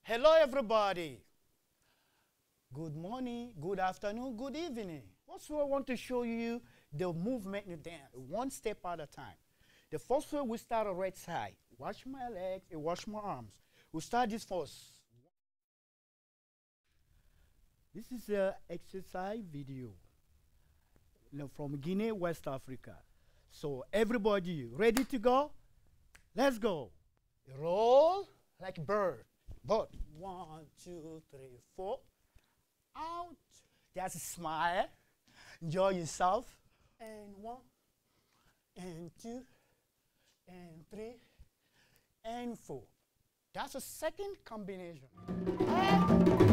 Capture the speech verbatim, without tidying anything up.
Hello, everybody. Good morning, good afternoon, good evening. Also, I want to show you the movement in the dance, one step at a time. The first way, we start on right side. Watch my legs and watch my arms. We start this first. This is an exercise video, you know, from Guinea, West Africa. So everybody ready to go? Let's go. Roll like a bird. But one, two, three, four. Out. Just smile. Enjoy yourself. And one, and two, and three, and four. That's a second combination. And